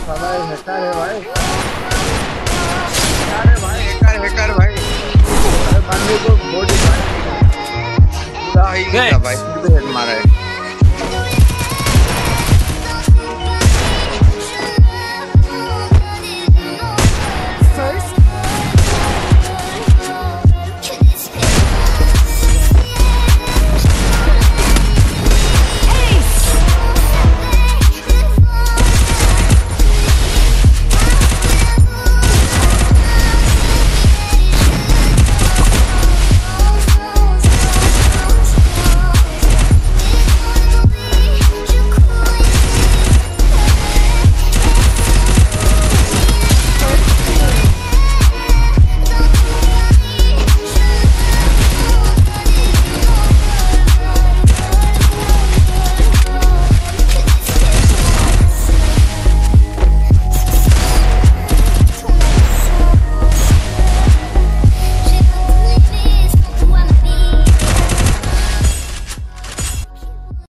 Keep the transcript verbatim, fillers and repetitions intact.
साला हैकर है भाई, अरे भाई हैकर हैकर भाई, अरे बंदे को बॉडी भाई भाई मारा है।